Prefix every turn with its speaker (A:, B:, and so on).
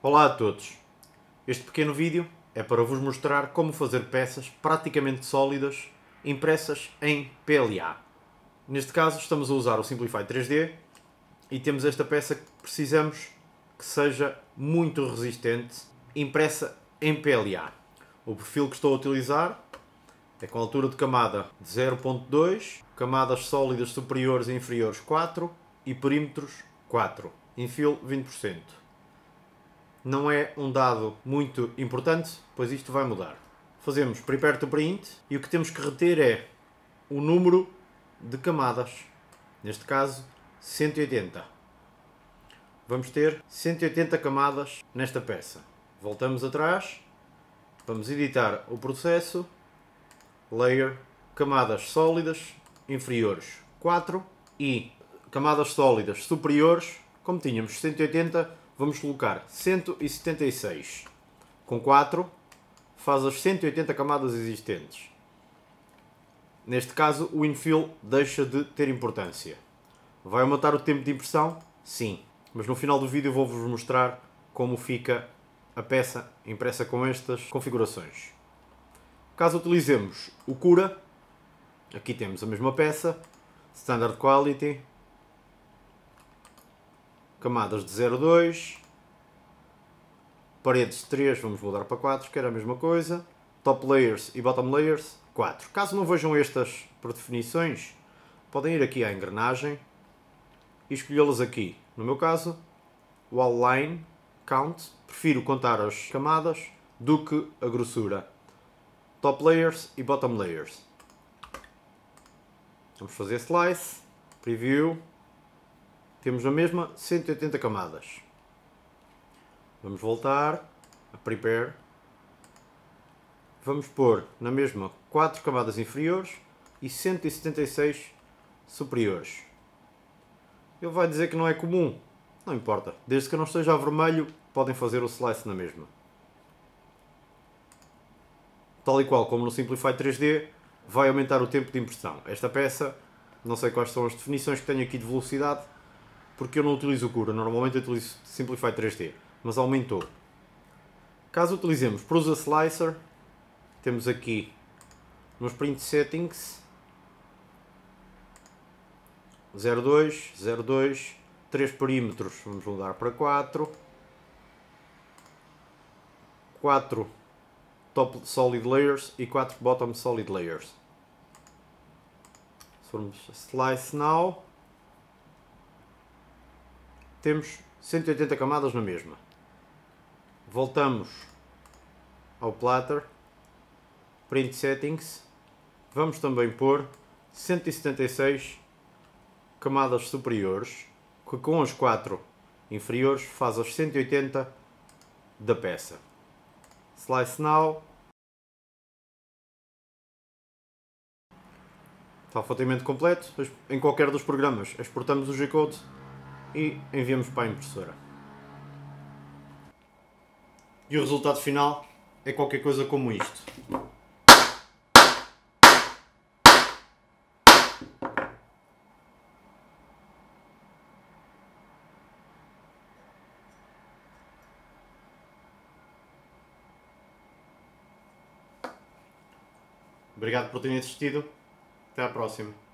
A: Olá a todos! Este pequeno vídeo é para vos mostrar como fazer peças praticamente sólidas impressas em PLA. Neste caso estamos a usar o Simplify 3D e temos esta peça que precisamos que seja muito resistente, impressa em PLA. O perfil que estou a utilizar é com altura de camada de 0.2, camadas sólidas superiores e inferiores 4 e perímetros 4, infill 20%. Não é um dado muito importante, pois isto vai mudar. Fazemos prepare to print e o que temos que reter é o número de camadas, neste caso 180. Vamos ter 180 camadas nesta peça. Voltamos atrás, vamos editar o processo, layer, camadas sólidas inferiores 4 e camadas sólidas superiores, como tínhamos 180, vamos colocar 176. Com 4 faz as 180 camadas existentes. Neste caso o infill deixa de ter importância. Vai aumentar o tempo de impressão? Sim. Mas no final do vídeo vou-vos mostrar como fica a peça impressa com estas configurações. Caso utilizemos o Cura, aqui temos a mesma peça, Standard Quality, camadas de 0,2, paredes 3, vamos mudar para 4, que era a mesma coisa, top layers e bottom layers 4. Caso não vejam estas predefinições, podem ir aqui à engrenagem e escolhê-las aqui. No meu caso, wall line count, prefiro contar as camadas do que a grossura. Top layers e bottom layers. Vamos fazer slice, preview. Temos na mesma 180 camadas. Vamos voltar a prepare. Vamos pôr na mesma 4 camadas inferiores e 176 superiores. Ele vai dizer que não é comum. Não importa. Desde que não esteja a vermelho, podem fazer o slice na mesma. Tal e qual como no Simplify 3D, vai aumentar o tempo de impressão. Esta peça, não sei quais são as definições que tenho aqui de velocidade, porque eu não utilizo o Cura, normalmente eu utilizo Simplify 3D, mas aumentou. Caso utilizemos Prusa Slicer, temos aqui nos Print Settings 0,2, 0,2, 3 perímetros, vamos mudar para 4, 4 Top Solid Layers e 4 Bottom Solid Layers. Se formos Slice Now, temos 180 camadas na mesma. Voltamos ao Platter, Print Settings, vamos também pôr 176 camadas superiores, que com as 4 inferiores faz as 180 da peça. Slice Now. Está alfabetamento completo. Em qualquer dos programas exportamos o G-Code e enviamos para a impressora. E o resultado final é qualquer coisa como isto. Obrigado por terem assistido. Até à próxima.